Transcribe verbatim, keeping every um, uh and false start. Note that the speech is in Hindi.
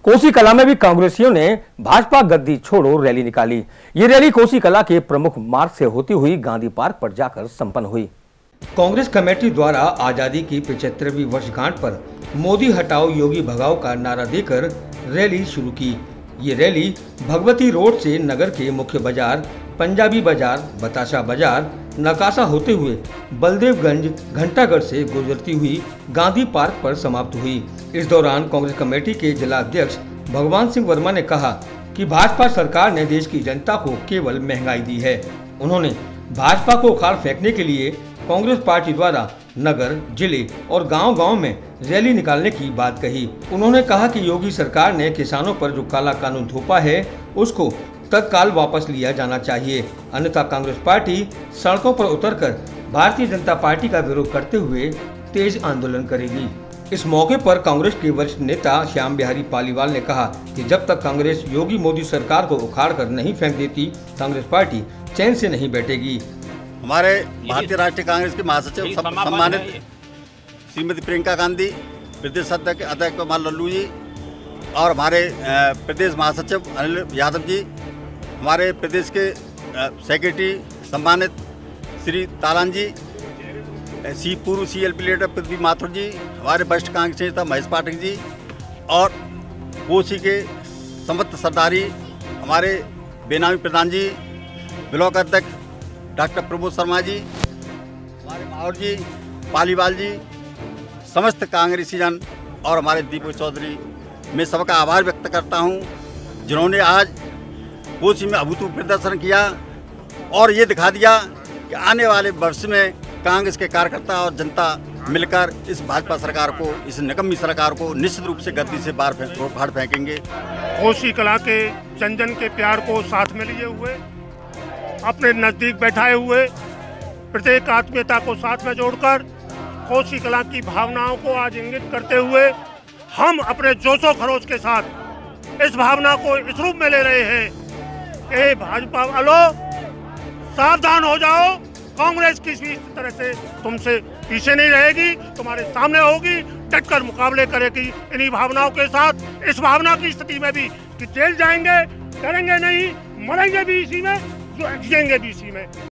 कोसी कला में भी कांग्रेसियों ने भाजपा गद्दी छोड़ो रैली निकाली। ये रैली कोसी कला के प्रमुख मार्ग से होती हुई गांधी पार्क पर जाकर संपन्न हुई। कांग्रेस कमेटी द्वारा आजादी की पचहत्तरवीं वर्षगांठ पर मोदी हटाओ योगी भगाओ का नारा देकर रैली शुरू की। ये रैली भगवती रोड से नगर के मुख्य बाजार, पंजाबी बाजार, बताशा बाजार, नकाशा होते हुए बलदेवगंज, घंटागढ़ से गुजरती हुई गांधी पार्क पर समाप्त हुई। इस दौरान कांग्रेस कमेटी के जिला अध्यक्ष भगवान सिंह वर्मा ने कहा कि भाजपा सरकार ने देश की जनता को केवल महंगाई दी है। उन्होंने भाजपा को उखाड़ फेंकने के लिए कांग्रेस पार्टी द्वारा नगर, जिले और गांव-गांव में रैली निकालने की बात कही। उन्होंने कहा कि योगी सरकार ने किसानों पर जो काला कानून थोपा है उसको तत्काल वापस लिया जाना चाहिए, अन्यथा कांग्रेस पार्टी सड़कों पर उतरकर भारतीय जनता पार्टी का विरोध करते हुए तेज आंदोलन करेगी। इस मौके पर कांग्रेस के वरिष्ठ नेता श्याम बिहारी पालीवाल ने कहा कि जब तक कांग्रेस योगी मोदी सरकार को उखाड़ कर नहीं फेंक देती, कांग्रेस पार्टी चैन से नहीं बैठेगी। हमारे भारतीय राष्ट्रीय कांग्रेस के महासचिव सम्मानित श्रीमती प्रियंका गांधी, प्रदेश अध्यक्ष अध्यक्ष कुमार लल्लू जी और हमारे प्रदेश महासचिव अनिल यादव जी, हमारे प्रदेश के सेक्रेटरी सम्मानित श्री तालान जी, सी पूर्व C L P leader Prithvi Mathur ji, हमारे वरिष्ठ कांग्रेस नेता महेश पाठक जी और कोसी के समस्त सरदारी हमारे बेनामी प्रधान जी, ब्लॉक अध्यक्ष डॉक्टर प्रमोद शर्मा जी, हमारे माहौर जी, पालीवाल जी, समस्त कांग्रेसी जन और हमारे दीपक चौधरी, मैं सबका आभार व्यक्त करता हूं, जिन्होंने आज कोसी में अभूतपूर्व प्रदर्शन किया और ये दिखा दिया कि आने वाले वर्ष में कांग्रेस के कार्यकर्ता और जनता मिलकर इस भाजपा सरकार को, इस निकम्मी सरकार को निश्चित रूप से गद्दी से बाहर फाड़ फेंकेंगे। कोसी कला के जन जन के प्यार को साथ में लिए हुए, अपने नज़दीक बैठाए हुए, प्रत्येक आत्मीयता को साथ में जोड़कर कोसी कला की भावनाओं को आज इंगित करते हुए हम अपने जोशो खरोश के साथ इस भावना को इस रूप में ले रहे हैं कि भाजपा वालों सावधान हो जाओ, कांग्रेस किसी तरह से तुमसे पीछे नहीं रहेगी, तुम्हारे सामने होगी, डटकर मुकाबले करेगी इन्हीं भावनाओं के साथ। इस भावना की स्थिति में भी कि जेल जाएंगे, डरेंगे नहीं, मरेंगे भी इसी में, जिएंगे भी इसी में।